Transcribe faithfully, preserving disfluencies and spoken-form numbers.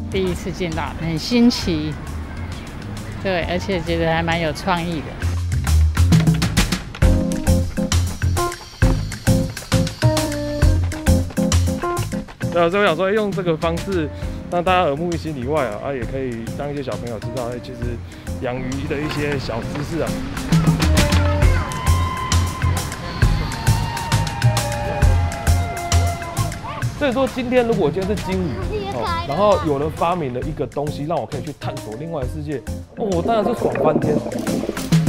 第一次见到，很新奇，对，而且觉得还蛮有创意的。 对啊，所以我想说，用这个方式让大家耳目一新以外啊，啊，也可以让一些小朋友知道，哎，其实养鱼的一些小知识啊。所以说，今天如果今天是金鱼，哦，然后有人发明了一个东西，让我可以去探索另外的世界，哦，我当然是爽翻天。